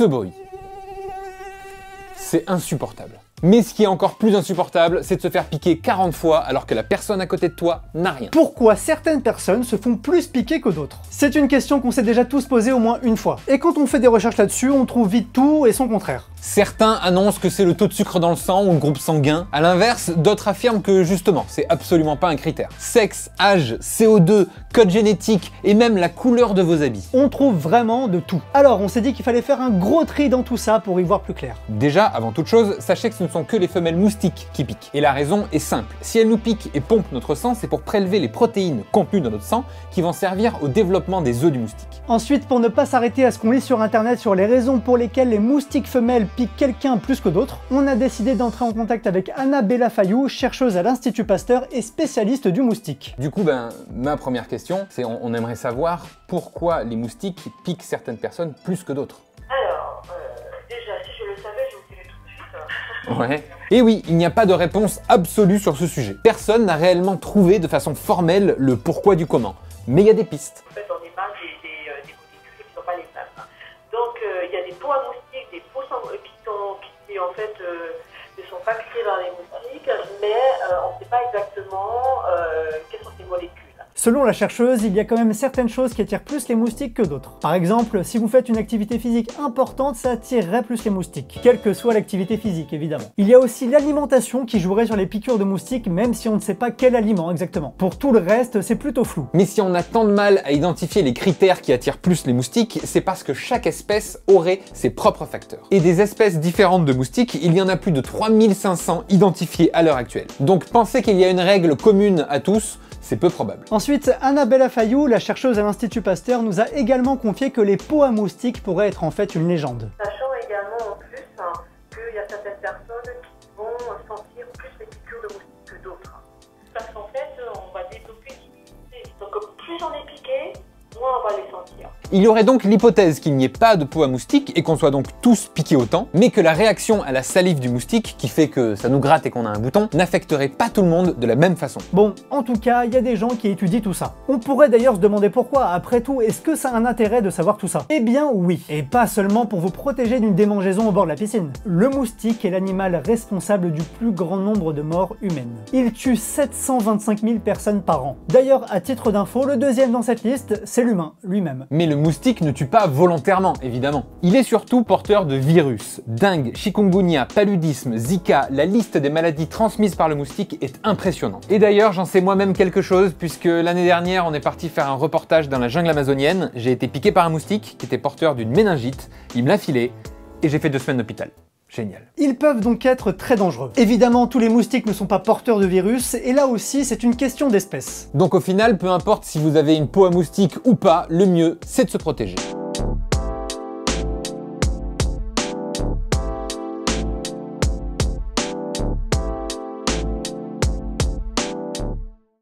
ce bruit. C'est insupportable. Mais ce qui est encore plus insupportable, c'est de se faire piquer 40 fois alors que la personne à côté de toi n'a rien. Pourquoi certaines personnes se font plus piquer que d'autres? C'est une question qu'on s'est déjà tous posée au moins une fois. Et quand on fait des recherches là-dessus, on trouve vite tout et son contraire. Certains annoncent que c'est le taux de sucre dans le sang ou le groupe sanguin. À l'inverse, d'autres affirment que justement, c'est absolument pas un critère. Sexe, âge, CO2, code génétique et même la couleur de vos habits. On trouve vraiment de tout. Alors on s'est dit qu'il fallait faire un gros tri dans tout ça pour y voir plus clair. Déjà, avant toute chose, sachez que ce ne sont que les femelles moustiques qui piquent. Et la raison est simple. Si elles nous piquent et pompent notre sang, c'est pour prélever les protéines contenues dans notre sang qui vont servir au développement des œufs du moustique. Ensuite, pour ne pas s'arrêter à ce qu'on lit sur internet sur les raisons pour lesquelles les moustiques femelles piquent quelqu'un plus que d'autres, on a décidé d'entrer en contact avec Anna Bellafayou, chercheuse à l'Institut Pasteur et spécialiste du moustique. Du coup, ma première question, c'est on aimerait savoir pourquoi les moustiques piquent certaines personnes plus que d'autres. Alors, déjà, si je le savais, je vous dirais tout de suite. Ouais. Et oui, il n'y a pas de réponse absolue sur ce sujet. Personne n'a réellement trouvé de façon formelle le pourquoi du comment. Mais il y a des pistes. En fait, on émane des molécules qui ne sont pas les mêmes. Donc, il y a des peaux à moustiques, des peaux qui en fait ne sont pas créées par les moustiques, mais on ne sait pas exactement quelles sont ces molécules. Selon la chercheuse, il y a quand même certaines choses qui attirent plus les moustiques que d'autres. Par exemple, si vous faites une activité physique importante, ça attirerait plus les moustiques, quelle que soit l'activité physique évidemment. Il y a aussi l'alimentation qui jouerait sur les piqûres de moustiques, même si on ne sait pas quel aliment exactement. Pour tout le reste, c'est plutôt flou. Mais si on a tant de mal à identifier les critères qui attirent plus les moustiques, c'est parce que chaque espèce aurait ses propres facteurs. Et des espèces différentes de moustiques, il y en a plus de 3500 identifiées à l'heure actuelle. Donc penser qu'il y a une règle commune à tous, c'est peu probable. Ensuite, Anna Bellafayou, la chercheuse à l'Institut Pasteur, nous a également confié que les peaux à moustiques pourraient être en fait une légende. Sachant également en plus qu'il y a certaines personnes qui vont sentir plus les piqûres de moustiques que d'autres. Parce qu'en fait, on va développer une immunité. Donc plus on est piqué, moins on va les sentir. Il y aurait donc l'hypothèse qu'il n'y ait pas de peau à moustique et qu'on soit donc tous piqués autant, mais que la réaction à la salive du moustique, qui fait que ça nous gratte et qu'on a un bouton, n'affecterait pas tout le monde de la même façon. Bon, en tout cas, il y a des gens qui étudient tout ça. On pourrait d'ailleurs se demander pourquoi, après tout, est-ce que ça a un intérêt de savoir tout ça? Eh bien oui, et pas seulement pour vous protéger d'une démangeaison au bord de la piscine. Le moustique est l'animal responsable du plus grand nombre de morts humaines. Il tue 725 000 personnes par an. D'ailleurs, à titre d'info, le deuxième dans cette liste, c'est l'humain lui-même. Mais le moustique ne tue pas volontairement, évidemment. Il est surtout porteur de virus. Dengue, chikungunya, paludisme, Zika, la liste des maladies transmises par le moustique est impressionnante. Et d'ailleurs, j'en sais moi-même quelque chose, puisque l'année dernière, on est parti faire un reportage dans la jungle amazonienne. J'ai été piqué par un moustique qui était porteur d'une méningite, il me l'a filé, et j'ai fait 2 semaines d'hôpital. Génial. Ils peuvent donc être très dangereux. Évidemment, tous les moustiques ne sont pas porteurs de virus, et là aussi, c'est une question d'espèce. Donc au final, peu importe si vous avez une peau à moustique ou pas, le mieux, c'est de se protéger.